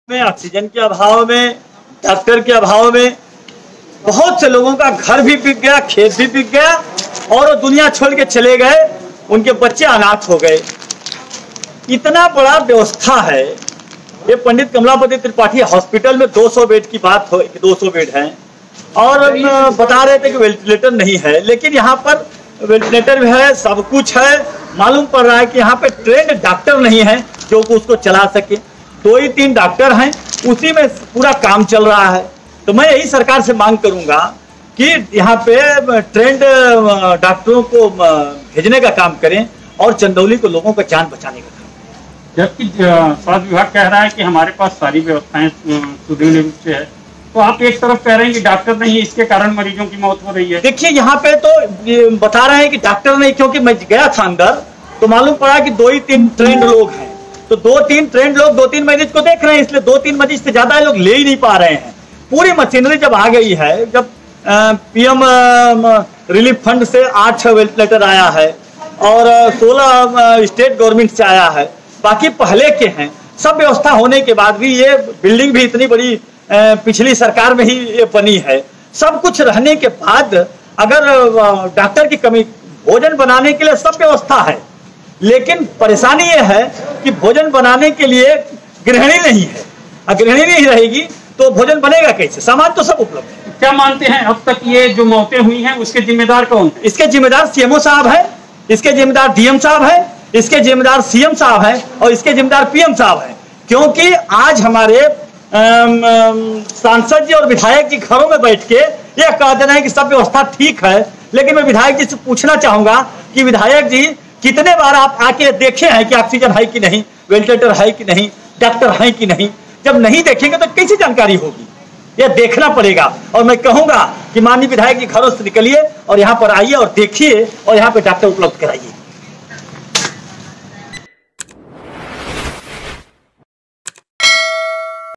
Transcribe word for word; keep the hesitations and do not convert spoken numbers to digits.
में ऑक्सीजन के अभाव में, डॉक्टर के अभाव में बहुत से लोगों का घर भी बिक गया, खेत भी बिक गया और वो दुनिया छोड़ के चले गए। उनके बच्चे अनाथ हो गए। इतना बड़ा व्यवस्था है। ये पंडित कमलापति त्रिपाठी हॉस्पिटल में दो सौ बेड की बात हो, दो सौ बेड हैं और बता रहे थे कि वेंटिलेटर नहीं है, लेकिन यहाँ पर वेंटिलेटर भी है, सब कुछ है। मालूम पड़ रहा है कि यहाँ पे ट्रेंड डॉक्टर नहीं है जो उसको चला सके। दो ही तीन डॉक्टर हैं, उसी में पूरा काम चल रहा है। तो मैं यही सरकार से मांग करूंगा कि यहाँ पे ट्रेंड डॉक्टरों को भेजने का काम करें और चंदौली को लोगों का जान बचाने का काम। जबकि स्वास्थ्य विभाग कह रहा है कि हमारे पास सारी व्यवस्थाएं सुदृढ़ रूप से है, तो आप एक तरफ कह रहे हैं कि डॉक्टर नहीं, इसके कारण मरीजों की मौत हो रही है। देखिए यहाँ पे तो बता रहे हैं कि डॉक्टर नहीं, क्योंकि मैं गया था अंदर तो मालूम पड़ा कि दो ही तीन ट्रेंड लोग हैं। तो दो तीन ट्रेंड लोग दो तीन मरीज को देख रहे हैं, इसलिए दो तीन मरीज से ज्यादा लोग ले ही नहीं पा रहे हैं। पूरी मशीनरी जब आ गई है, जब पीएम रिलीफ फंड से आठ वेंटिलेटर आया है और सोलह स्टेट गवर्नमेंट से आया है, बाकी पहले के हैं, सब व्यवस्था होने के बाद भी ये बिल्डिंग भी इतनी बड़ी पिछली सरकार में ही ये बनी है। सब कुछ रहने के बाद अगर डॉक्टर की कमी, भोजन बनाने के लिए सब व्यवस्था है, लेकिन परेशानी ये है कि भोजन बनाने के लिए गृहिणी नहीं है। अगर गृहिणी नहीं रहेगी तो भोजन बनेगा कैसे? सामान तो सब उपलब्ध है। क्या मानते हैं अब तक ये जो मौतें हुई हैं उसके जिम्मेदार कौन है? इसके जिम्मेदार सीएमओ साहब है, इसके जिम्मेदार डीएम साहब है, इसके जिम्मेदार सीएम साहब है और इसके जिम्मेदार पीएम साहब है। क्योंकि आज हमारे सांसद जी और विधायक जी घरों में बैठ के यह कह दे रहे हैं कि सब व्यवस्था ठीक है, लेकिन मैं विधायक जी से पूछना चाहूंगा कि विधायक जी कितने बार आप आके देखे हैं कि ऑक्सीजन है कि नहीं, वेंटिलेटर है कि नहीं, डॉक्टर है कि नहीं? जब नहीं देखेंगे तो कैसी जानकारी होगी? यह देखना पड़ेगा। और मैं कहूंगा कि माननीय विधायक जी घरों से निकलिए और यहाँ पर आइए और देखिए और यहाँ पे डॉक्टर उपलब्ध कराइए।